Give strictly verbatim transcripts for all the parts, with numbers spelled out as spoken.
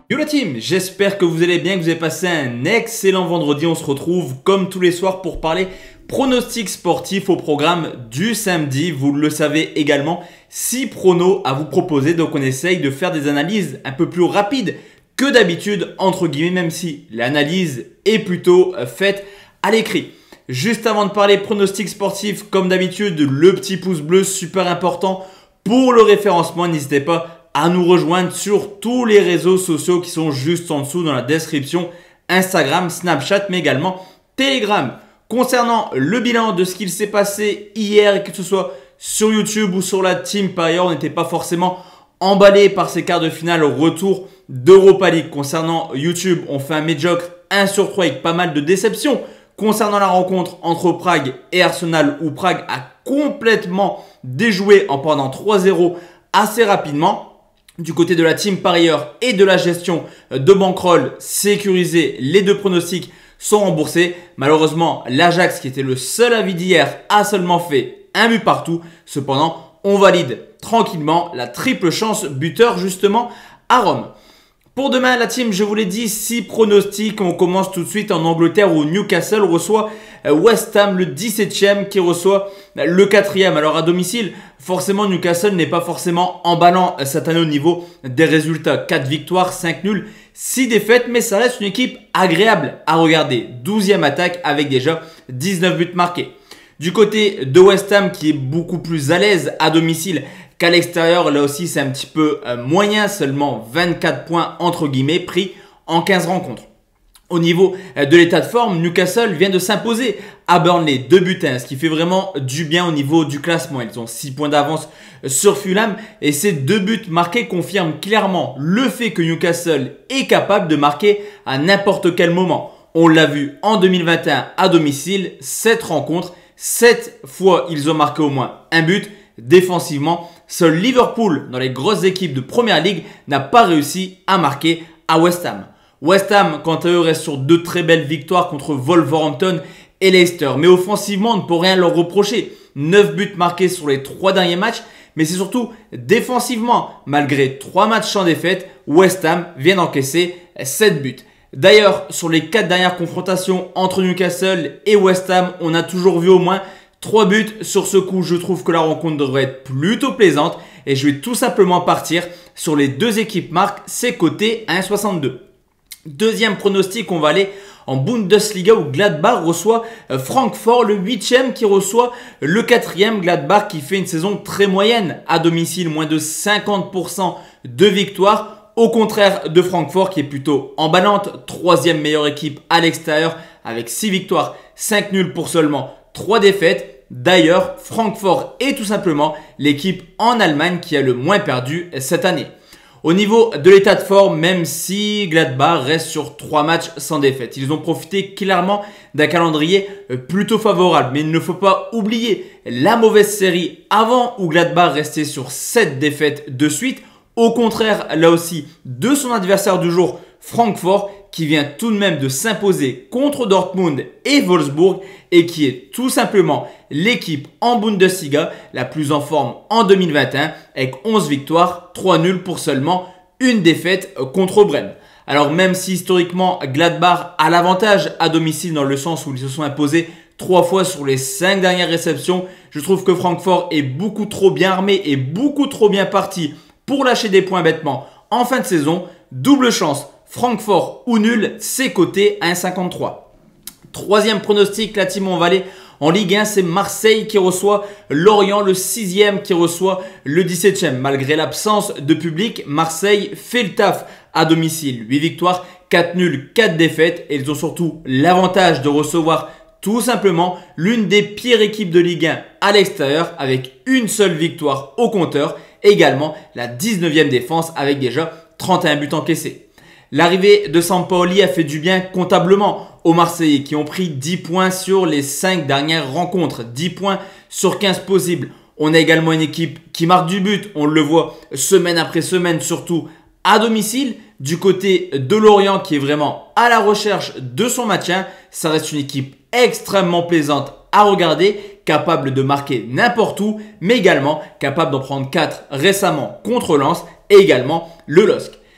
Yo la team, j'espère que vous allez bien, que vous avez passé un excellent vendredi. On se retrouve comme tous les soirs pour parler pronostics sportifs au programme du samedi. Vous le savez également, six pronos à vous proposer. Donc on essaye de faire des analyses un peu plus rapides que d'habitude, entre guillemets, même si l'analyse est plutôt faite à l'écrit. Juste avant de parler pronostics sportifs, comme d'habitude, le petit pouce bleu super important pour le référencement. N'hésitez pas à nous rejoindre sur tous les réseaux sociaux qui sont juste en dessous dans la description. Instagram, Snapchat, mais également Telegram. Concernant le bilan de ce qu'il s'est passé hier, que ce soit sur YouTube ou sur la Team Payer, on n'était pas forcément emballé par ces quarts de finale au retour d'Europa League. Concernant YouTube, on fait un médiocre un sur trois avec pas mal de déceptions. Concernant la rencontre entre Prague et Arsenal, où Prague a complètement déjoué en perdant trois zéro assez rapidement. Du côté de la team parieur et de la gestion de bankroll sécurisée, les deux pronostics sont remboursés. Malheureusement, l'Ajax, qui était le seul avis d'hier, a seulement fait un but partout. Cependant, on valide tranquillement la triple chance buteur justement à Rome. Pour demain, la team, je vous l'ai dit, six pronostics. On commence tout de suite en Angleterre où Newcastle reçoit West Ham, le dix-septième, qui reçoit le quatrième. Alors à domicile, forcément, Newcastle n'est pas forcément emballant cette année au niveau des résultats. quatre victoires, cinq nuls, six défaites, mais ça reste une équipe agréable à regarder. douzième attaque avec déjà dix-neuf buts marqués. Du côté de West Ham, qui est beaucoup plus à l'aise à domicile qu'à l'extérieur, là aussi c'est un petit peu euh, moyen, seulement vingt-quatre points entre guillemets pris en quinze rencontres. Au niveau euh, de l'état de forme, Newcastle vient de s'imposer à Burnley, deux buts à un, ce qui fait vraiment du bien au niveau du classement. Ils ont six points d'avance sur Fulham et ces deux buts marqués confirment clairement le fait que Newcastle est capable de marquer à n'importe quel moment. On l'a vu en deux mille vingt et un à domicile, sept rencontres, sept fois ils ont marqué au moins un but. Défensivement, seul Liverpool dans les grosses équipes de Première Ligue n'a pas réussi à marquer à West Ham. West Ham, quant à eux, reste sur deux très belles victoires contre Wolverhampton et Leicester. Mais offensivement, on ne peut rien leur reprocher. neuf buts marqués sur les trois derniers matchs. Mais c'est surtout défensivement. Malgré trois matchs sans défaite, West Ham vient d'encaisser sept buts. D'ailleurs, sur les quatre dernières confrontations entre Newcastle et West Ham, on a toujours vu au moins trois buts sur ce coup. Je trouve que la rencontre devrait être plutôt plaisante et je vais tout simplement partir sur les deux équipes marques, c'est coté à un virgule soixante-deux. Deuxième pronostic, on va aller en Bundesliga où Gladbach reçoit Francfort, le huitième qui reçoit le quatrième. Gladbach qui fait une saison très moyenne à domicile, moins de cinquante pour cent de victoires. Au contraire de Francfort qui est plutôt emballante, troisième meilleure équipe à l'extérieur avec six victoires, cinq nuls pour seulement trois défaites. D'ailleurs, Francfort est tout simplement l'équipe en Allemagne qui a le moins perdu cette année. Au niveau de l'état de forme, même si Gladbach reste sur trois matchs sans défaite, ils ont profité clairement d'un calendrier plutôt favorable. Mais il ne faut pas oublier la mauvaise série avant où Gladbach restait sur sept défaites de suite. Au contraire, là aussi, de son adversaire du jour, Francfort, qui vient tout de même de s'imposer contre Dortmund et Wolfsburg et qui est tout simplement l'équipe en Bundesliga la plus en forme en deux mille vingt et un avec onze victoires, trois nuls pour seulement une défaite contre Brême. Alors même si historiquement Gladbach a l'avantage à domicile dans le sens où ils se sont imposés trois fois sur les cinq dernières réceptions, je trouve que Francfort est beaucoup trop bien armé et beaucoup trop bien parti pour lâcher des points bêtement en fin de saison. Double chance, Francfort ou nul, c'est coté à un virgule cinquante-trois. Troisième pronostic, la team on va aller en Ligue un, c'est Marseille qui reçoit Lorient, le sixième qui reçoit le dix-septième. Malgré l'absence de public, Marseille fait le taf à domicile. huit victoires, quatre nuls, quatre défaites et ils ont surtout l'avantage de recevoir tout simplement l'une des pires équipes de Ligue un à l'extérieur avec une seule victoire au compteur. Également la dix-neuvième défense avec déjà trente et un buts encaissés. L'arrivée de Sampaoli a fait du bien comptablement aux Marseillais qui ont pris dix points sur les cinq dernières rencontres. dix points sur quinze possibles. On a également une équipe qui marque du but. On le voit semaine après semaine, surtout à domicile. Du côté de Lorient qui est vraiment à la recherche de son maintien. Ça reste une équipe extrêmement plaisante à regarder, capable de marquer n'importe où, mais également capable d'en prendre quatre récemment contre Lens et également le L O S C.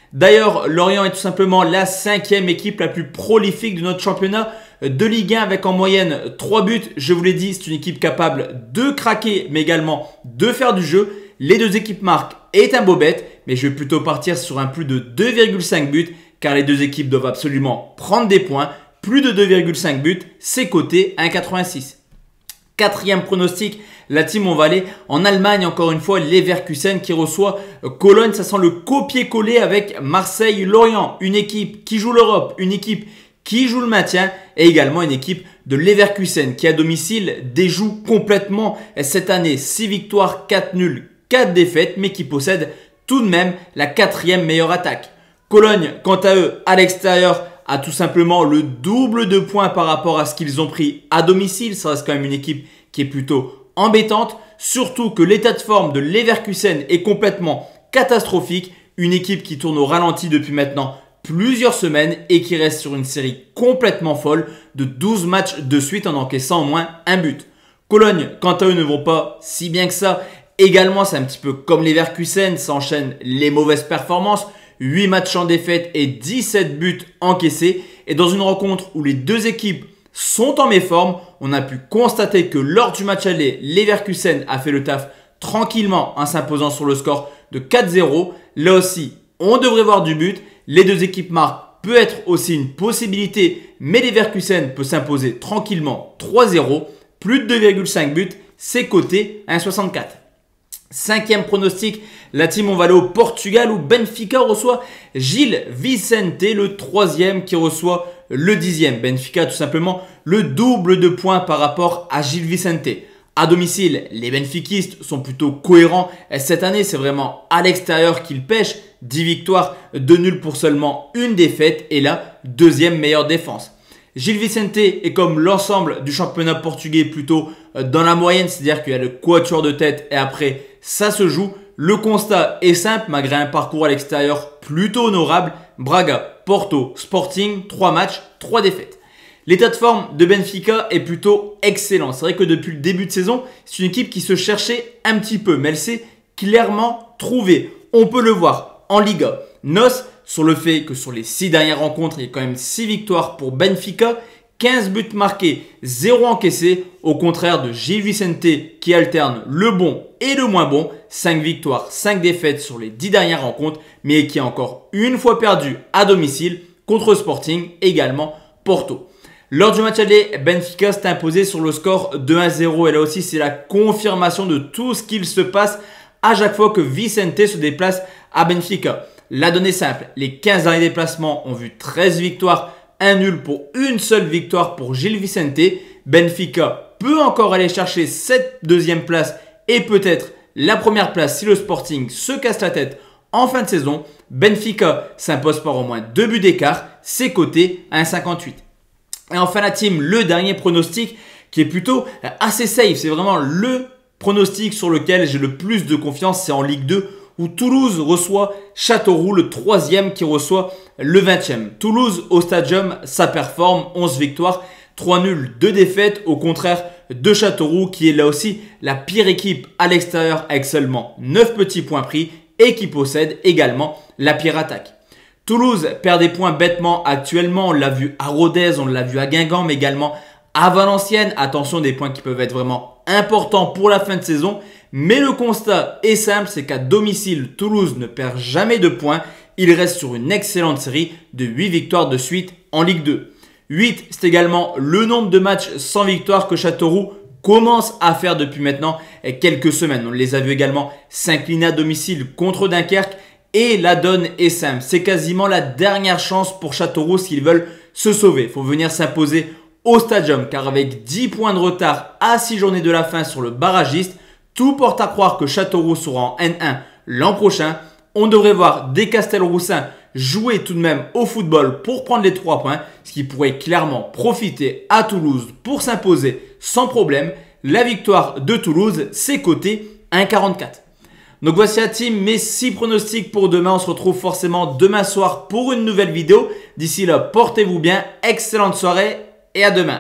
D'ailleurs, Lorient est tout simplement la cinquième équipe la plus prolifique de notre championnat de Ligue un avec en moyenne trois buts. Je vous l'ai dit, c'est une équipe capable de craquer mais également de faire du jeu. Les deux équipes marquent est un beau bet, mais je vais plutôt partir sur un plus de deux virgule cinq buts car les deux équipes doivent absolument prendre des points. Plus de deux virgule cinq buts, c'est coté à un virgule quatre-vingt-six. Quatrième pronostic, la team on va aller en Allemagne, encore une fois, Leverkusen qui reçoit Cologne. Ça sent le copier-coller avec Marseille-Lorient, une équipe qui joue l'Europe, une équipe qui joue le maintien et également une équipe de Leverkusen qui à domicile déjoue complètement cette année. six victoires, quatre nuls, quatre défaites, mais qui possède tout de même la quatrième meilleure attaque. Cologne, quant à eux, à l'extérieur, a tout simplement le double de points par rapport à ce qu'ils ont pris à domicile. Ça reste quand même une équipe qui est plutôt embêtante. Surtout que l'état de forme de Leverkusen est complètement catastrophique. Une équipe qui tourne au ralenti depuis maintenant plusieurs semaines et qui reste sur une série complètement folle de douze matchs de suite en encaissant au moins un but. Cologne, quant à eux, ne vont pas si bien que ça. Également, c'est un petit peu comme Leverkusen, s'enchaînent les mauvaises performances. huit matchs en défaite et dix-sept buts encaissés. Et dans une rencontre où les deux équipes sont en méforme, on a pu constater que lors du match aller, Leverkusen a fait le taf tranquillement en s'imposant sur le score de quatre zéro. Là aussi, on devrait voir du but. Les deux équipes marquent peut être aussi une possibilité, mais Leverkusen peut s'imposer tranquillement trois zéro. Plus de deux virgule cinq buts, c'est coté à un virgule soixante-quatre. Cinquième pronostic, la team on va aller au Portugal où Benfica reçoit Gil Vicente, le troisième qui reçoit le dixième. Benfica tout simplement le double de points par rapport à Gil Vicente. À domicile, les benfiquistes sont plutôt cohérents. Cette année, c'est vraiment à l'extérieur qu'ils pêchent. dix victoires, deux nuls pour seulement une défaite et la deuxième meilleure défense. Gil Vicente est comme l'ensemble du championnat portugais plutôt dans la moyenne, c'est-à-dire qu'il y a le quatuor de tête et après ça se joue. Le constat est simple, malgré un parcours à l'extérieur plutôt honorable. Braga, Porto, Sporting, trois matchs, trois défaites. L'état de forme de Benfica est plutôt excellent. C'est vrai que depuis le début de saison, c'est une équipe qui se cherchait un petit peu, mais elle s'est clairement trouvée. On peut le voir en Liga. Noce sur le fait que sur les six dernières rencontres, il y a quand même six victoires pour Benfica, quinze buts marqués, zéro encaissé, au contraire de Gil Vicente qui alterne le bon et le moins bon, cinq victoires, cinq défaites sur les dix dernières rencontres, mais qui a encore une fois perdu à domicile contre Sporting, également Porto. Lors du match aller, Benfica s'est imposé sur le score de un zéro et là aussi c'est la confirmation de tout ce qu'il se passe à chaque fois que Vicente se déplace à Benfica. La donnée est simple, les quinze derniers déplacements ont vu treize victoires, un nul pour une seule victoire pour Gil Vicente. Benfica peut encore aller chercher cette deuxième place et peut-être la première place si le Sporting se casse la tête en fin de saison. Benfica s'impose par au moins deux buts d'écart, c'est coté à un virgule cinquante-huit. Et enfin la team, le dernier pronostic qui est plutôt assez safe, c'est vraiment le pronostic sur lequel j'ai le plus de confiance, c'est en Ligue deux où Toulouse reçoit Châteauroux, le troisième qui reçoit le vingtième. Toulouse au Stadium, ça performe, onze victoires, trois nuls, deux défaites, au contraire de Châteauroux qui est là aussi la pire équipe à l'extérieur avec seulement neuf petits points pris et qui possède également la pire attaque. Toulouse perd des points bêtement actuellement, on l'a vu à Rodez, on l'a vu à Guingamp, mais également à Valenciennes. Attention, des points qui peuvent être vraiment importants pour la fin de saison. Mais le constat est simple, c'est qu'à domicile, Toulouse ne perd jamais de points. Il reste sur une excellente série de huit victoires de suite en Ligue deux. huit, c'est également le nombre de matchs sans victoire que Châteauroux commence à faire depuis maintenant quelques semaines. On les a vus également s'incliner à domicile contre Dunkerque. Et la donne est simple, c'est quasiment la dernière chance pour Châteauroux s'ils veulent se sauver. Il faut venir s'imposer au Stadium car avec dix points de retard à six journées de la fin sur le barragiste, tout porte à croire que Châteauroux sera en N un l'an prochain. On devrait voir des Castelroussins jouer tout de même au football pour prendre les trois points, ce qui pourrait clairement profiter à Toulouse pour s'imposer sans problème. La victoire de Toulouse, c'est coté à un virgule quarante-quatre. Donc voici la team, mes six pronostics pour demain. On se retrouve forcément demain soir pour une nouvelle vidéo. D'ici là, portez-vous bien, excellente soirée et à demain.